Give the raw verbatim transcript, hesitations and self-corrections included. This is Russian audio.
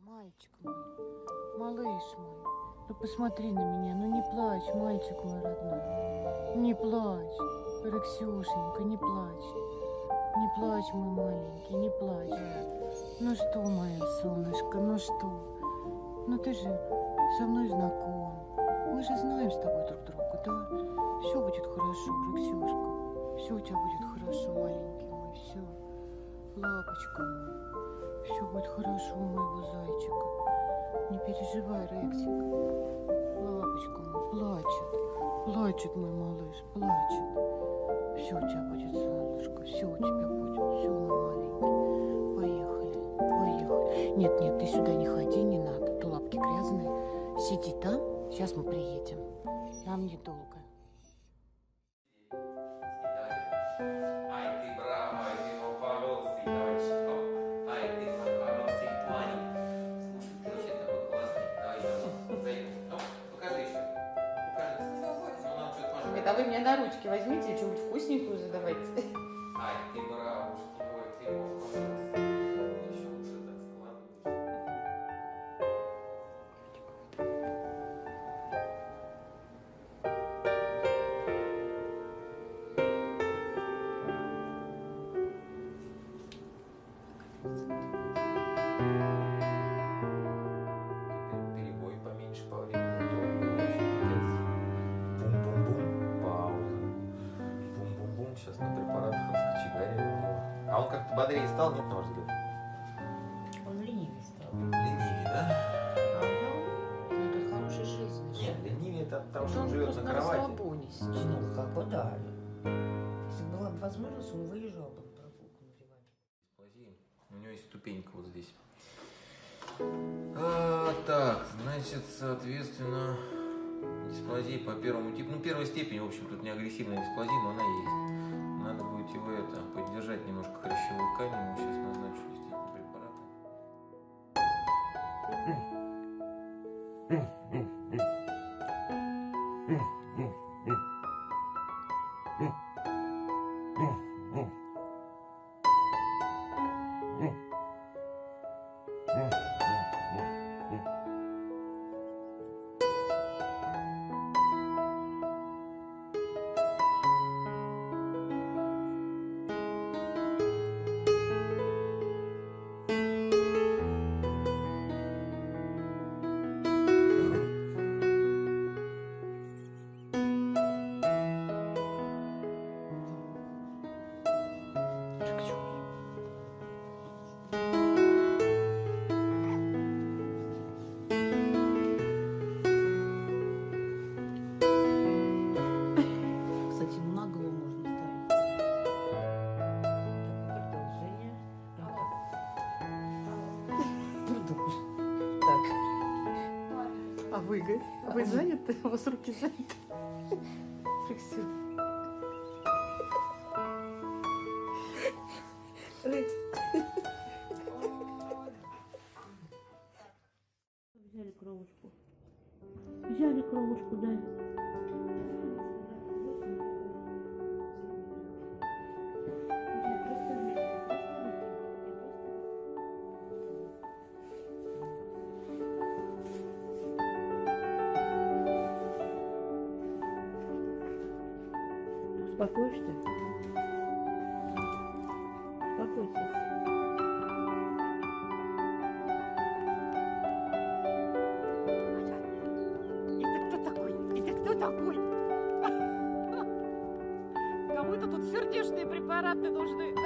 Мальчик мой, малыш мой, ну посмотри на меня, ну не плачь, мальчик мой родной, не плачь, Рексюшенька, не плачь, не плачь, мой маленький, не плачь. Ну что, мое солнышко, ну что, ну ты же со мной знаком, мы же знаем с тобой друг друга, да? Все будет хорошо, Рексюшка, все у тебя будет хорошо, маленький мой, все, лапочка мой. Все будет хорошо у моего зайчика. Не переживай, Рексик. Лапочка мой плачет. Плачет мой малыш, плачет. Все у тебя будет, солнышко. Все у тебя будет. Все, мой маленький. Поехали, поехали. Нет, нет, ты сюда не ходи, не надо. То лапки грязные. Сиди там. Сейчас мы приедем. Нам недолго. А вы меня на ручки возьмите и что-нибудь вкусненькую задавайте. Ай, ты бравушки, ой, ты его, пожалуйста. Еще лучше так складываешь. Перебой поменьше по времени. Сейчас на препаратах раскочегарили. А он как-то бодрее стал, нет, на ваш взгляд? Он ленивый стал. Ленивее, да? Ага. Ну, это хорошая жизнь. Нет, ленивее это от того, что он он живет на кровати. расслабоне сейчас. Ну, как бы да. Если была бы возможность, он выезжал бы на прогулку на привате. У него есть ступенька вот здесь. А, так, значит, соответственно, дисплазия по первому типу. Ну, первой степени, в общем, тут не агрессивная дисплазия, но она есть. Надо будет его это поддержать немножко хрящевой ткани. Ему сейчас назначу действительно препараты. А вы, а вы заняты? У вас руки заняты? Рексю. Рекс. Взяли кровушку. Взяли кровушку, да. Успокоишься? Успокойся. Это кто такой? Это кто такой? Кому-то тут сердечные препараты нужны.